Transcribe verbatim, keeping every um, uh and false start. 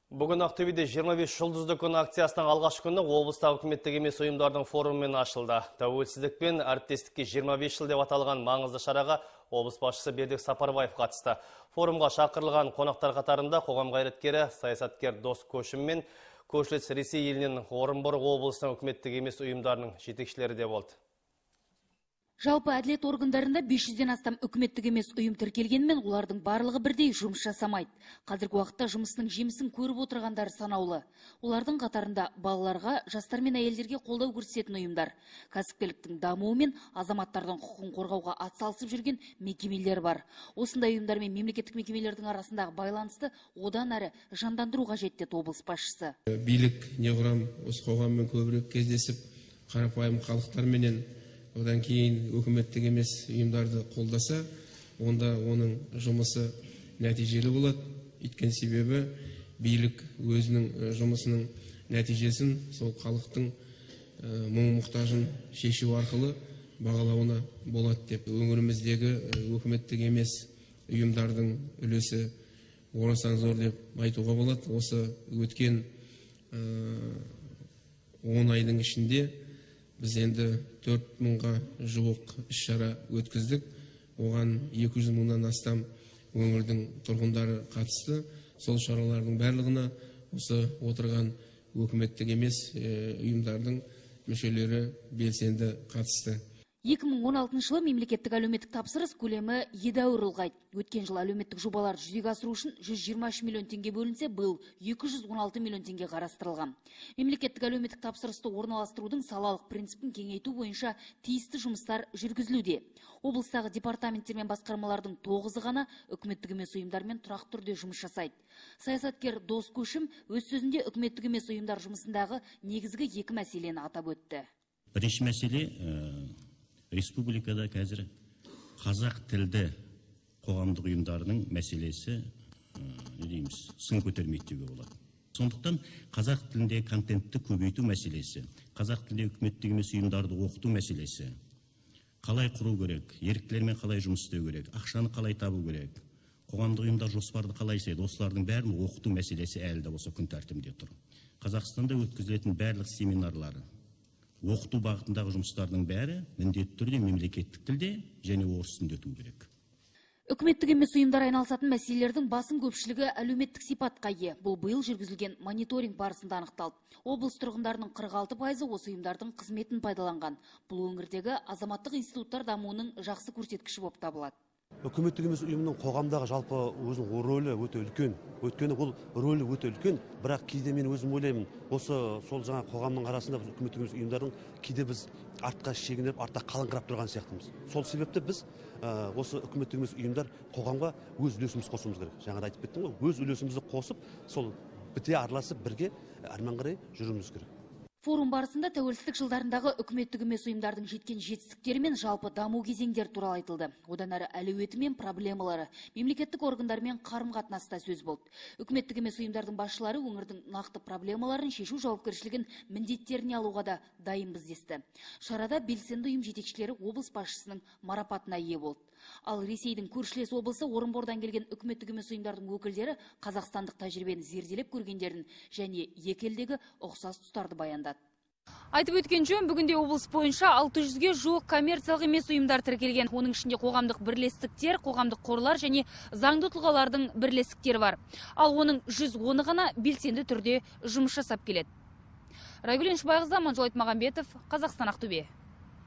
Бүгін Ақтөбеде жиырма бес жұлдызды күн акциясының алғашқы күні облыстағы үкіметтік емес ұйымдардың форумымен ашылды. Тәуелсіздік пен әріптестікке жиырма бес жыл деп аталған маңызды шараға облыс басшысы Бердібек Сапарбаев қатысты. Форумға шақырылған қонақтар қатарында қоғам қайраткері, саясаткер Дос Көшім мен көршілес Ресей елінен Орынбор облысының үкіметтік емес ұйымдарының жетекшілері де болды. Жалпы әділет органдарында бес жүзден астам үкіметтік емес ұйым тіркелгенмен, олардың барлығы бірдей жұмыс жасамайды. Қазіргі уақытта жұмысының жемісін көріп отырғандар санаулы. Олардың қатарында балаларға, жастар мен әйелдерге қолдау көрсететін ұйымдар, кәсіпкерліктің дамуы мен азаматтардың құқығын қорғауға атсалысып жүрген мекемелер бар. Осындай ұйымдар мен мемлекеттік мекемелердің арасындағы байланысты одан әрі жандандыру қажет деді облыс басшысы. Билік неғұрам осы қоғаммен көбірек кездесіп, қарапайым халықтарменен одан кейін үкіметтік емес ұйымдарды қолдаса, онда оның жұмысы нәтижелі болады. Өйткені себебі билік өзінің жұмысының нәтижесін сол халықтың мұң-мұқтажын шешу арқылы бағалауына болады деп. Өңіріміздегі үкіметтік емес ұйымдардың үлесі орасан зор деп айтуға болады. Осы өткен он айдың ішінде біз енді төрт мыңға жуық іс-шара өткіздік. Оған екі жүз мыңнан астам өңірдің тұрғындары қатысты. Сол шаралардың барлығына осы отырған өкіметтік емес ұйымдардың мүшелері белсенді қатысты. екі мың он алтыншы жылы мемлекеттік әлеуметтік тапсырыс көлемі едәуір ұлғайды. Өткен жыл әлеуметтік жобаларды жүзеге асыру үшін жүз жиырма үш миллион теңге бөлінсе, биыл екі жүз он алты миллион теңге қарастырылған. Мемлекеттік әлеуметтік тапсырысты орналастырудың салалық принципін кеңейту бойынша тиісті жұмыстар жүргізілуде. Облыстағы департаменттер мен басқармалардың тоғызы ғана үкіметтік емес ұйымдармен тұрақты түрде жұмыс жасайды. Саясаткер Дос Көшім өз сөзінде үкіметтік емес ұйымдар жұмысындағы негізгі екі мәселені атап өтті. Бірінші мәселе республикада қазір қазақ тілді қоғамдық ұйымдарының мәселесі не дейміз, сын көтермейді деуге болады. Сондықтан қазақ тілінде контентті көбейту мәселесі, қазақ тілінде үкіметтік емес ұйымдарды оқыту мәселесі, қалай құру керек, еріктілермен қалай жұмыс істеу керек, ақшаны қалай табу керек, қоғамдық ұйымдар жоспарды қалай жасайды, осылардың бәрін оқыту мәселесі әлі де осы күн тәртібінде тұр. Қазақстанда өткізілетін барлық семинарлары, оқыту бағытындағы жұмыстардың бәрі міндетті түрде мемлекеттік тілде және орыс тілінде өтуі керек. Үкіметтік емес ұйымдар айналысатын мәселелердің басым көпшілігі әлеуметтік сипатқа ие. Бұл биыл жүргізілген мониторинг барысында анықталды. Облыс тұрғындарының қырық алты пайызы осы ұйымдардың қызметін пайдаланған. Бұл өңірдегі азаматтық институттар дамуының жақсы көрсеткіші болып табылады. Үкіметтік емес ұйымның қоғамдағы жалпы өзінің рөлі өте үлкен. Өйткені ол рөлі өте үлкен, бірақ кейде мен өзім ойлаймын, осы сол жаңа қоғамның арасында біз үкіметтік емес ұйымдардың кейде біз артқа шегініп, артта қалыңқырап тұрған сияқтымыз. Сол себепті біз осы үкіметтік емес ұйымдар қоғамға өз үлесімізді қосуымыз керек. Жаңа айтып кеттім ғой, өз үлесімізді қосып, сол біте араласып бірге әрмен қарай жүруіміз керек. Форум барысында тәуелсіздік жылдарындағы үкіметтік емес ұйымдардың жеткен жетістіктері мен жалпы даму кезеңдері туралы айтылды. Одан әрі әлеуеті мен проблемалары, мемлекеттік органдармен қарым-қатынаста сөз болды. Үкіметтік емес ұйымдардың басшылары өңірдің нақты проблемаларын шешу жауапкершілігін міндеттеріне алуға да дайынбыз десті. Шарада белсенді ұйым жетекшілері облыс басшысының марапатына ие болды. Ал Ресейдің көршілес облысы Орынбордан келген үкіметтік емес ұйымдардың өкілдері қазақстандық тәжірибені зерделеп көргендерін және екі елдегі ұқсас тұстарды баяндады. Айтып өткен жөн, бүгінде облыс бойынша алты жүзге жуық коммерциялық емес ұйымдар тіркелген. Оның ішінде қоғамдық бірлестіктер, қоғамдық қорлар және заңды тұлғалардың бірлестіктері бар. Ал оның жүз оны ғана белсенді түрде жұмыс жасап келеді. Райгүл Шыбайқызы, Аманжол Айтмағамбетов, Қазақстан, Ақтөбе.